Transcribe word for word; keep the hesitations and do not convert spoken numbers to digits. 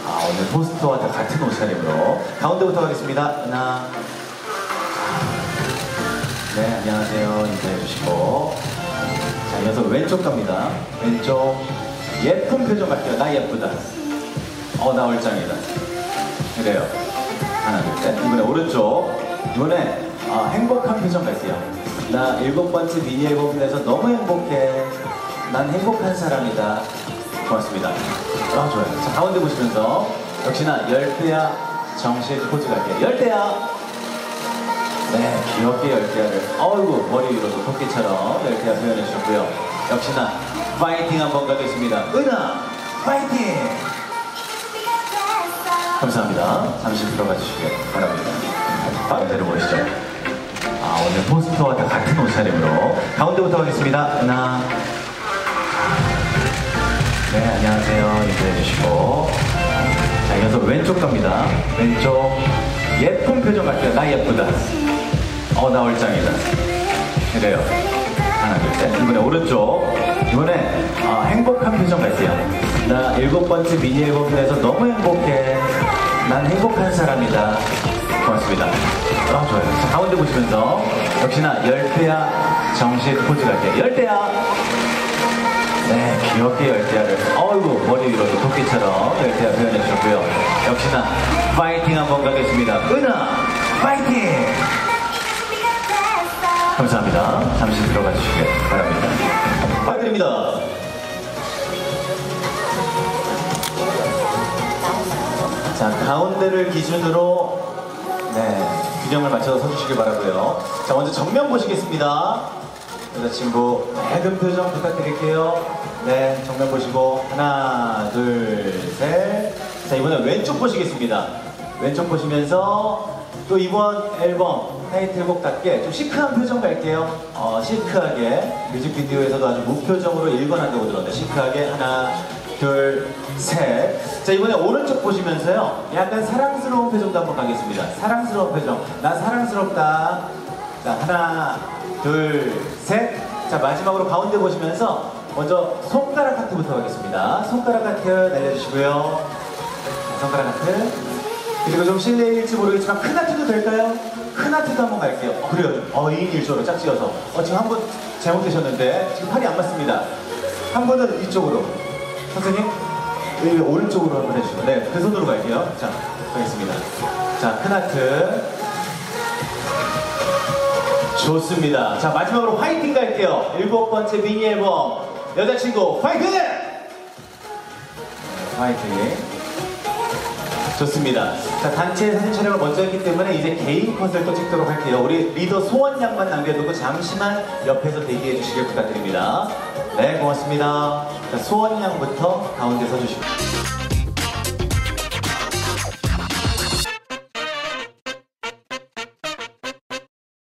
아, 오늘 포스터와 다 같은 옷차림으로 가운데부터 가겠습니다. 하나. 네, 안녕하세요. 인사해 주시고. 자, 이어서 왼쪽 갑니다. 왼쪽. 예쁜 표정 갈게요. 나 예쁘다. 어, 나 얼짱이다. 그래요. 하나, 둘, 셋. 이번에 오른쪽. 이번에 아, 행복한 표정 갈게요. 나 일곱 번째 미니 앨범 내서 너무 행복해. 난 행복한 사람이다. 고맙습니다. 아, 좋아요. 자, 가운데 보시면서 역시나 열대야 정식 포즈 갈게요. 열대야. 네, 귀엽게 열대야를. 어이구, 머리 위로도 토끼처럼 열대야 표현해 주셨고요. 역시나 파이팅 한번 가겠습니다. 은하, 파이팅! 감사합니다. 잠시 들어가 주시길 바랍니다. 가운데로 보시죠. 아, 오늘 포스터와 다 같은 옷차림으로 가운데부터 가겠습니다. 하나. 네, 안녕하세요. 인사해 주시고. 자, 이어서 왼쪽 갑니다. 왼쪽. 예쁜 표정 갈게요. 나 예쁘다. 어, 나 얼짱이다. 그래요. 하나, 둘, 셋. 이번에 오른쪽. 이번에 아, 행복한 표정 갈게요. 나 일곱 번째 미니 앨범 내서 너무 행복해. 난 행복한 사람이다. 고맙습니다. 아, 좋아요. 자, 가운데 보시면서 역시나 열대야 정식 포즈 갈게요. 열대야. 네, 귀엽게 열대야를. 어이구, 머리 위로도 토끼처럼 열대야 표현해 주셨고요. 역시나 파이팅 한번 가겠습니다. 은하, 파이팅! 감사합니다. 잠시 들어가 주시길 바랍니다. 부탁드립니다. 자, 가운데를 기준으로 네, 균형을 맞춰서 서주시길 바라고요. 자, 먼저 정면 보시겠습니다. 여자친구 밝은 표정 부탁드릴게요. 네, 정면 보시고 하나, 둘, 셋. 자, 이번엔 왼쪽 보시겠습니다. 왼쪽 보시면서 또 이번 앨범 타이틀곡답게 좀 시크한 표정 갈게요. 어, 시크하게 뮤직비디오에서도 아주 무표정으로 일관한다고 들었는데 시크하게 하나, 둘, 셋. 자, 이번에 오른쪽 보시면서요. 약간 사랑스러운 표정도 한번 가겠습니다. 사랑스러운 표정. 나 사랑스럽다. 자, 하나, 둘, 셋. 자, 마지막으로 가운데 보시면서 먼저 손가락 하트부터 가겠습니다. 손가락 하트 날려주시고요. 자, 손가락 하트. 그리고 좀 실례일지 모르겠지만 큰 하트도 될까요? 큰 하트도 한번 갈게요. 어, 그래요. 어, 이 인 일 조로 짝지어서. 어, 지금 한 분 잘못되셨는데 지금 팔이 안 맞습니다. 한 분은 이쪽으로. 선생님, 여기 오른쪽으로 한번 해주시고. 네, 그 손으로 갈게요. 자, 가겠습니다. 자, 큰 하트. 좋습니다. 자, 마지막으로 화이팅 갈게요. 일곱 번째 미니 앨범 여자친구 화이팅! 네, 화이팅. 좋습니다. 자, 단체 사진 촬영을 먼저 했기 때문에 이제 개인 컷을 또 찍도록 할게요. 우리 리더 소원 양만 남겨두고 잠시만 옆에서 대기해 주시길 부탁드립니다. 네, 고맙습니다. 자, 소원 양부터 가운데 서주시고.